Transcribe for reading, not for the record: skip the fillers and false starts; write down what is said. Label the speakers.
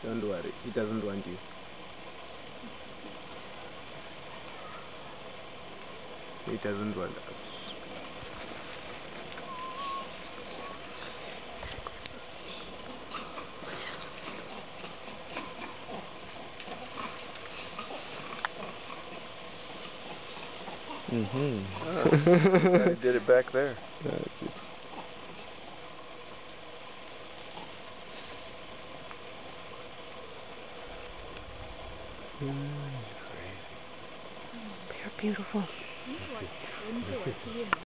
Speaker 1: Don't worry, he doesn't want you. He doesn't want us.
Speaker 2: I did it back there.
Speaker 1: That's it.
Speaker 3: They're beautiful.